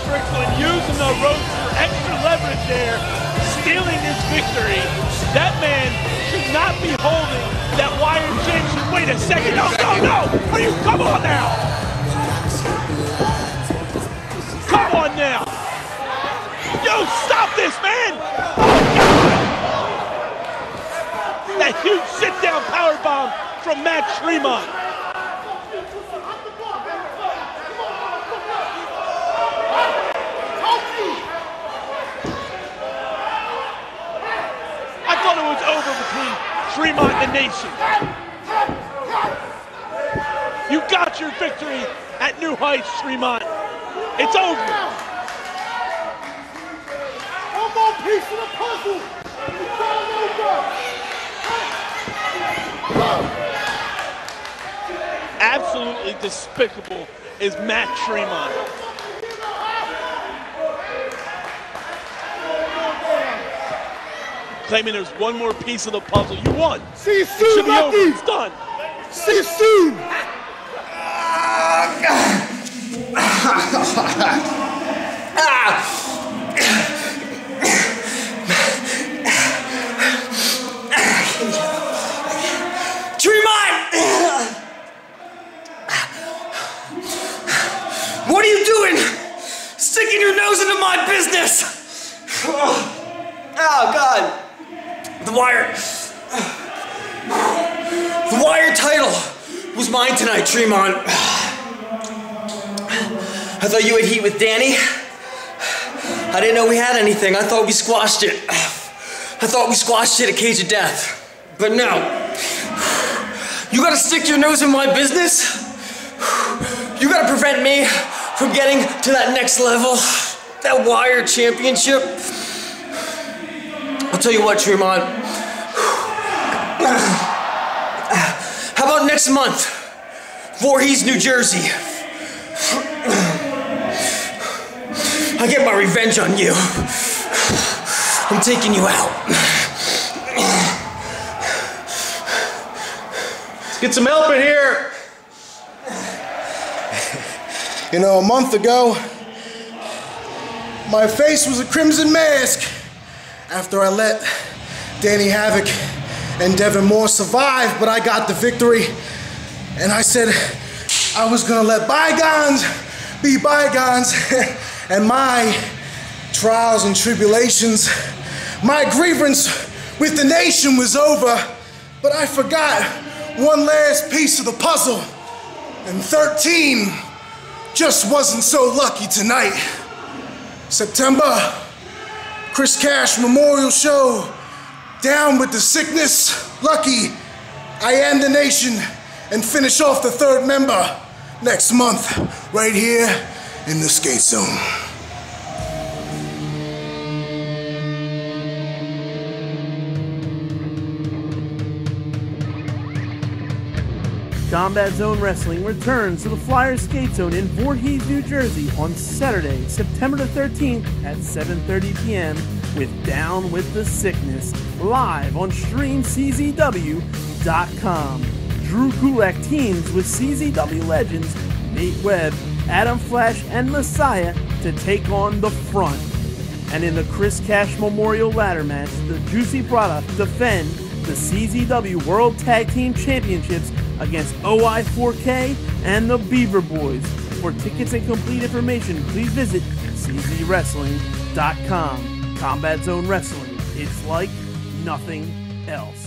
Strickland using the ropes for extra leverage there, stealing his victory. That man should not be holding that wire championship. Wait a second, no! Are you, come on now! Come on now! Yo, stop this, man! Oh, God! That huge sit-down powerbomb from Matt Tremont. I thought it was over between Tremont and Nation. You got your victory at New Heights, Tremont. It's over. One more piece of the puzzle. It's all over. Absolutely despicable is Matt Tremont. Claiming there's one more piece of the puzzle. You won. See you It soon, should be over. Lucky. It's done. See you soon. Tremont! What are you doing? Sticking your nose into my business! Oh, God. The wire title was mine tonight, Tremont. I thought you had heat with Danny. I didn't know we had anything. I thought we squashed it. I thought we squashed it at Cage of Death. But no. You gotta stick your nose in my business? You gotta prevent me from getting to that next level, that wire championship. I'll tell you what, Tremont. How about next month, Voorhees, New Jersey? I get my revenge on you. I'm taking you out. Let's get some help in here. You know, a month ago, my face was a crimson mask after I let Danny Havoc and Devin Moore survive, but I got the victory. And I said I was gonna let bygones be bygones. And my trials and tribulations, my grievance with the nation was over. But I forgot one last piece of the puzzle. And 13 just wasn't so lucky tonight. September, Chris Cash Memorial Show, Down with the Sickness. Lucky, I Am the Nation, and finish off the third member next month, right here in the Skate Zone. Combat Zone Wrestling returns to the Flyers Skate Zone in Voorhees, New Jersey on Saturday, September the 13th at 7:30 p.m. with Down with the Sickness, live on StreamCZW.com. Drew Gulak teams with CZW legends Nate Webb, Adam Flash, and Messiah to take on The Front. And in the Chris Cash Memorial Ladder Match, the Juicy Product defend the CZW World Tag Team Championships against OI4K and the Beaver Boys. For tickets and complete information, please visit CZWrestling.com. Combat Zone Wrestling, it's like nothing else.